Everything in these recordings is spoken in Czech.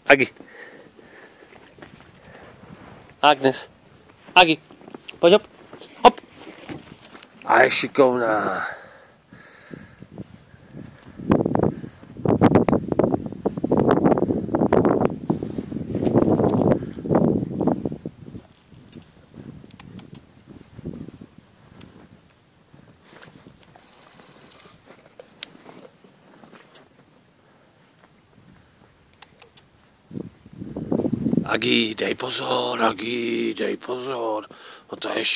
Agi. Agnes. Agi. Pojď hop. Hop. A je šikovná. Agi, dej pozor, Agi, dej pozor. No ta je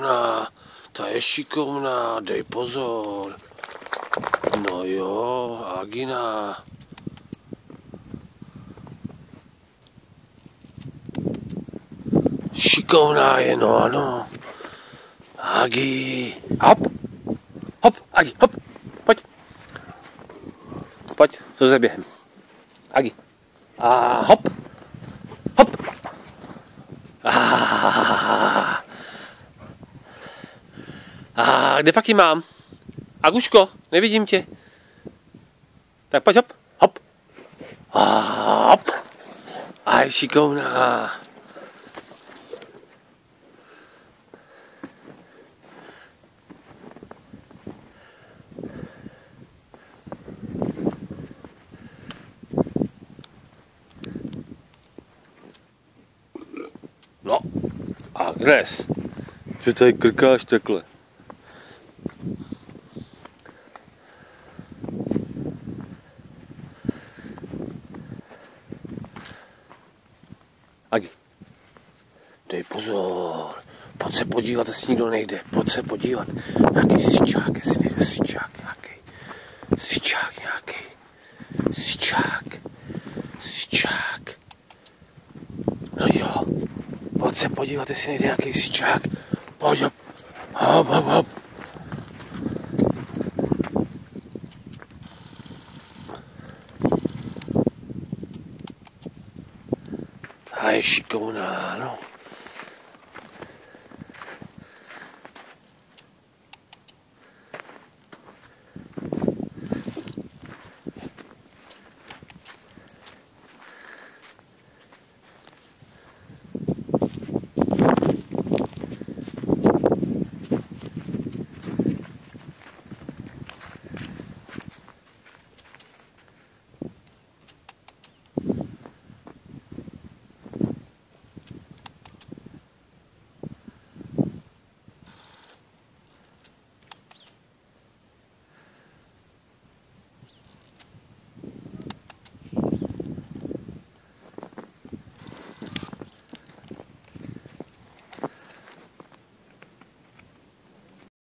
šikovná, dej pozor. No jo, Agina. Šikovná je, no ano. Agi, hop, hop, Agi, hop, pojď. Pojď, to je během. Agi, a hop. Hop. Kde pak ji mám? Aguško, nevidím tě. Tak pojď hop. Hop. Hop. A je šikovná. No, Agnes, že tady krkáš takhle. Agi, dej pozor, pojď se podívat, jestli nikdo nejde, pojď se podívat. Nějaký sičák, jestli nejde sičák nějaký. Sičák nějaký. Sičák. No jo. Pojď se podívat, jestli nejde nějaký sičák. Pojď hop. Hop, hop, hop. A je šikovná, no.